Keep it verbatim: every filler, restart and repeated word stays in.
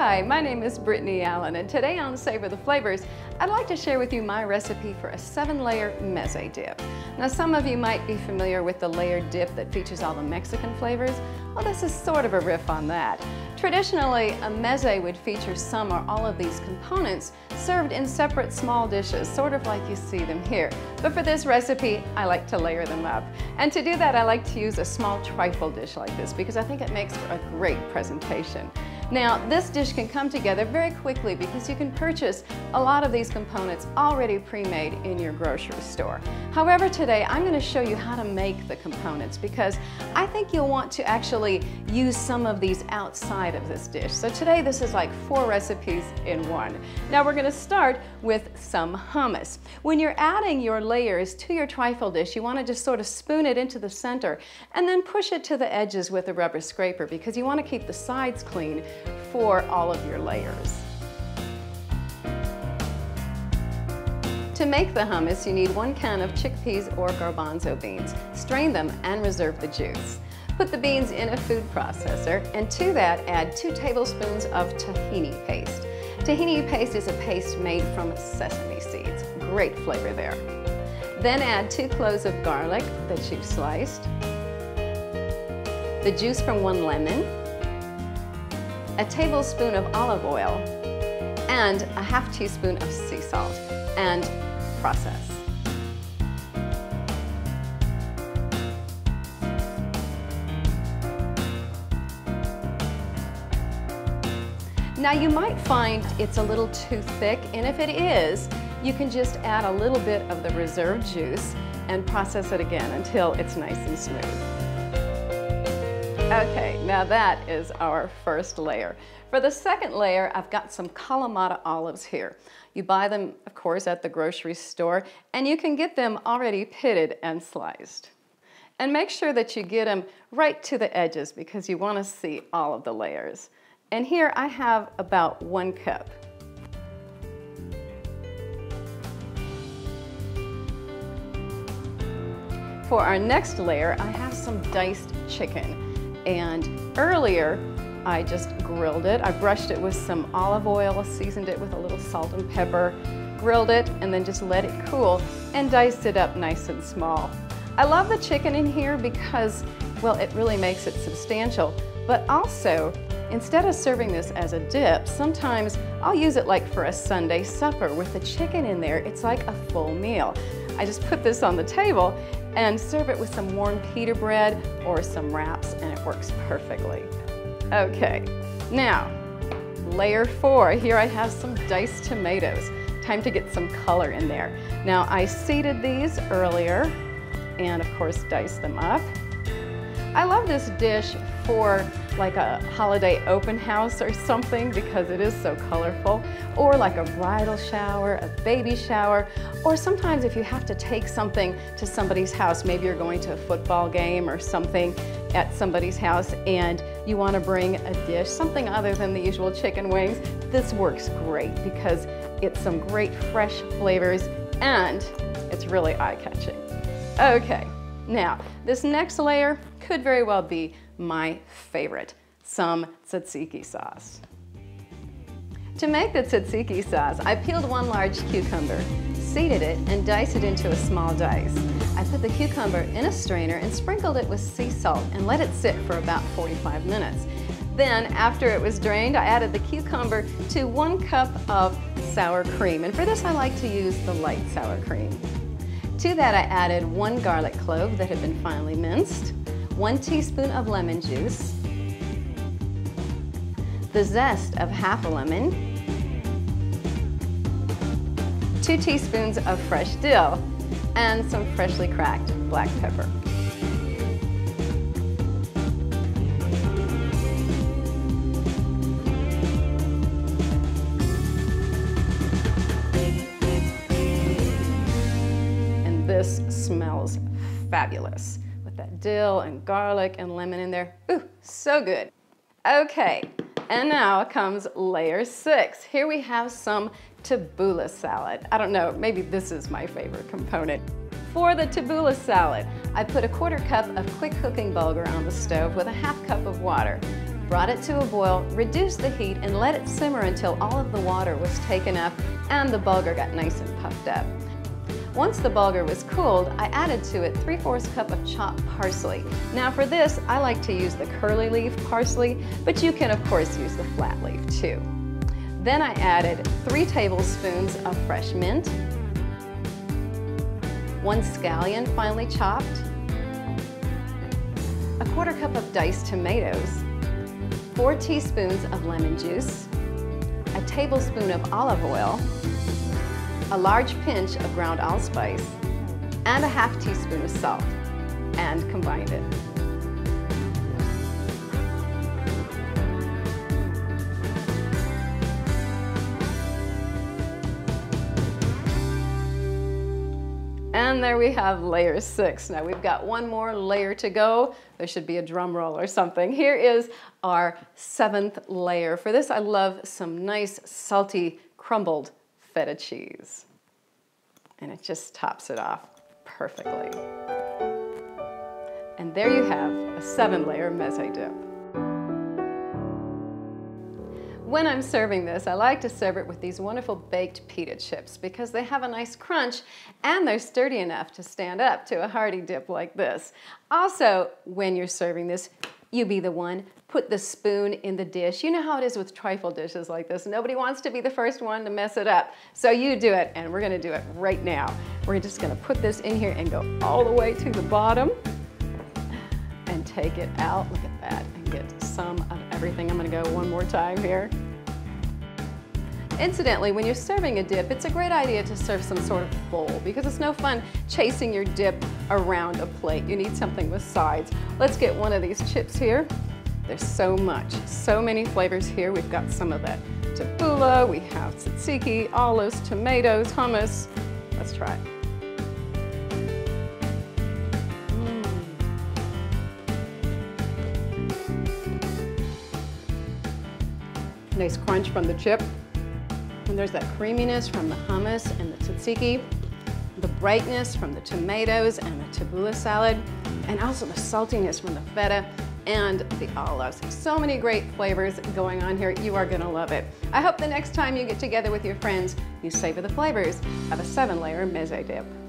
Hi, my name is Brittany Allen, and today on Savor the Flavors, I'd like to share with you my recipe for a seven-layer meze dip. Now, some of you might be familiar with the layered dip that features all the Mexican flavors. Well, this is sort of a riff on that. Traditionally, a meze would feature some or all of these components served in separate small dishes, sort of like you see them here. But for this recipe, I like to layer them up. And to do that, I like to use a small trifle dish like this because I think it makes for a great presentation. Now, this dish can come together very quickly because you can purchase a lot of these components already pre-made in your grocery store. However, today I'm going to show you how to make the components because I think you'll want to actually use some of these outside of this dish. So today this is like four recipes in one. Now we're going to start with some hummus. When you're adding your layers to your trifle dish, you want to just sort of spoon it into the center and then push it to the edges with a rubber scraper because you want to keep the sides clean for all of your layers. To make the hummus, you need one can of chickpeas or garbanzo beans. Strain them and reserve the juice. Put the beans in a food processor, and to that add two tablespoons of tahini paste. Tahini paste is a paste made from sesame seeds. Great flavor there. Then add two cloves of garlic that you've sliced, the juice from one lemon, a tablespoon of olive oil, and a half teaspoon of sea salt, and process. Now you might find it's a little too thick, and if it is, you can just add a little bit of the reserved juice and process it again until it's nice and smooth. Okay, now that is our first layer. For the second layer, I've got some Kalamata olives here. You buy them, of course, at the grocery store, and you can get them already pitted and sliced. And make sure that you get them right to the edges because you want to see all of the layers. And here I have about one cup. For our next layer, I have some diced chicken. And earlier, I just grilled it. I brushed it with some olive oil, seasoned it with a little salt and pepper, grilled it, and then just let it cool and diced it up nice and small. I love the chicken in here because, well, it really makes it substantial, but also, instead of serving this as a dip, sometimes I'll use it like for a Sunday supper. With the chicken in there, it's like a full meal. I just put this on the table and serve it with some warm pita bread or some wraps, and it works perfectly. Okay, now, layer four. Here I have some diced tomatoes. Time to get some color in there. Now, I seeded these earlier and, of course, diced them up. I love this dish for like a holiday open house or something because it is so colorful, or like a bridal shower, a baby shower, or sometimes if you have to take something to somebody's house, maybe you're going to a football game or something at somebody's house and you want to bring a dish, something other than the usual chicken wings, this works great because it's some great fresh flavors and it's really eye-catching. Okay, now this next layer could very well be my favorite, some tzatziki sauce. To make the tzatziki sauce, I peeled one large cucumber, seeded it, and diced it into a small dice. I put the cucumber in a strainer and sprinkled it with sea salt and let it sit for about forty-five minutes. Then, after it was drained, I added the cucumber to one cup of sour cream, and for this I like to use the light sour cream. To that I added one garlic clove that had been finely minced, one teaspoon of lemon juice, the zest of half a lemon, two teaspoons of fresh dill, and some freshly cracked black pepper. And this smells fabulous. That dill and garlic and lemon in there. Ooh, so good. Okay, and now comes layer six. Here we have some tabbouleh salad. I don't know, maybe this is my favorite component. For the tabbouleh salad, I put a quarter cup of quick cooking bulgur on the stove with a half cup of water. brought it to a boil, reduced the heat, and let it simmer until all of the water was taken up and the bulgur got nice and puffed up. Once the bulgur was cooled, I added to it three-fourths cup of chopped parsley. Now for this, I like to use the curly leaf parsley, but you can of course use the flat leaf too. Then I added three tablespoons of fresh mint, one scallion finely chopped, a quarter cup of diced tomatoes, four teaspoons of lemon juice, a tablespoon of olive oil, a large pinch of ground allspice, and a half teaspoon of salt, and combined it. And there we have layer six. Now we've got one more layer to go. There should be a drum roll or something. Here is our seventh layer. For this, I love some nice salty crumbled feta cheese. And it just tops it off perfectly. And there you have a seven layer meze dip. When I'm serving this, I like to serve it with these wonderful baked pita chips because they have a nice crunch and they're sturdy enough to stand up to a hearty dip like this. Also, when you're serving this, you be the one, put the spoon in the dish. You know how it is with trifle dishes like this. Nobody wants to be the first one to mess it up. So you do it, and we're gonna do it right now. We're just gonna put this in here and go all the way to the bottom and take it out. Look at that, and get some of everything. I'm gonna go one more time here. Incidentally, when you're serving a dip, it's a great idea to serve some sort of bowl because it's no fun chasing your dip around a plate. You need something with sides. Let's get one of these chips here. There's so much, so many flavors here. We've got some of that tabbouleh, we have tzatziki, olives, tomatoes, hummus. Let's try it. Mm. Nice crunch from the chip. And there's that creaminess from the hummus and the tzatziki, the brightness from the tomatoes and the tabbouleh salad, and also the saltiness from the feta and the olives. So many great flavors going on here. You are gonna love it. I hope the next time you get together with your friends, you savor the flavors of a seven layer meze dip.